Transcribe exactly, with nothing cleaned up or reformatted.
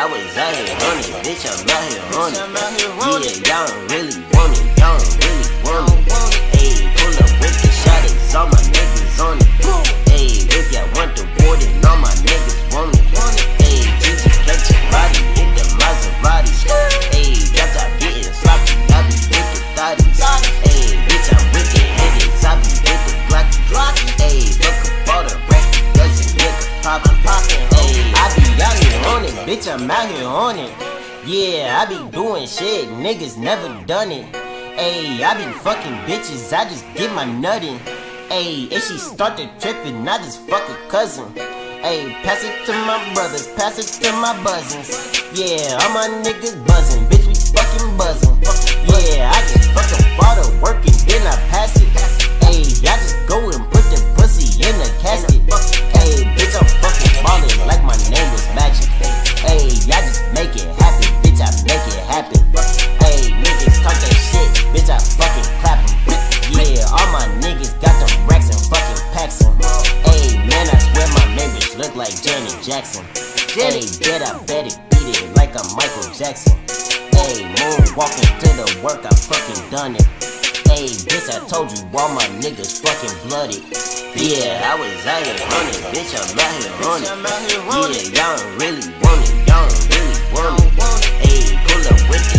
was out here on it, bitch, I'm out here on it. Yeah, y'all don't really want it, y'all don't really want it. Ayy, pull up with the shotters, all my niggas on it. Ayy, if y'all want the war, then all my niggas want it. Ayy, Jesus catch your body, hit the Maserati. Ayy, got y'all getting sloppy, I be with the thotties. Ayy, bitch, I'm with the hitters, I be with the blockies. Ayy, fuck up all the rest, doesn't nigga poppin'. Ayy, I be out here on it, bitch, I'm out here on it. Yeah, I be doing shit, niggas never done it. Ayy, I be fucking bitches, I just get my nuttin'. Ayy, if she started trippin', I just fuck a cousin. Ayy, pass it to my brothers, pass it to my buzzins. Yeah, all my niggas buzzin', bitch, we fucking buzzin'. Yeah, I just fuck up all the work and then I pass it. Ayy, I just go and put the pussy in the casket. Ayy, bitch, I'm fucking ballin' like my name was Magic. Ayy, I just make it happen, bitch, I make it happen. Ayy, niggas talk that shit, bitch, I fucking clap 'em. Yeah, all my niggas got them racks and fucking packs 'em. Ayy, man, I swear my neighbors look like Janet Jackson. Ayy, bet I bet it beat it like I'm Michael Jackson. Ayy, moonwalking to the work, I fucking done it. Ayy, bitch, I told you all my niggas fucking blooded. Yeah, I was out here on it, bitch, I'm out here on it. Yeah, y'all don't really want it, y'all don't really want it. Ayy, pull up with the